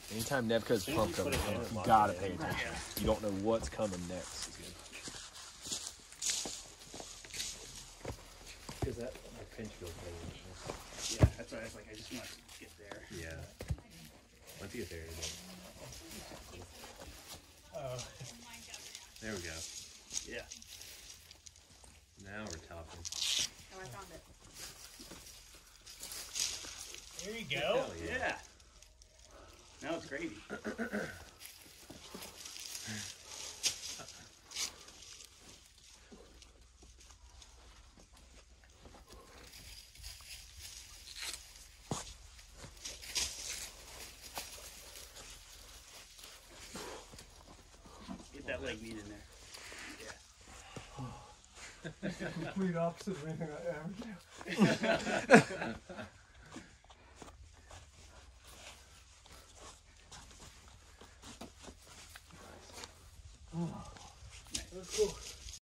Anytime Nebka's pump comes, you gotta pay attention. You don't know what's coming next. Because that pinch feels better. Yeah, that's why I was like, I just want to get there. Yeah. Once you get there, you're done. There we go. Yeah. Now we're topping. Oh, I found it. There you go. Hell yeah. Yeah. Now it's gravy. Get that leg meat in there. Complete opposite of anything I ever do. Nice. That's cool.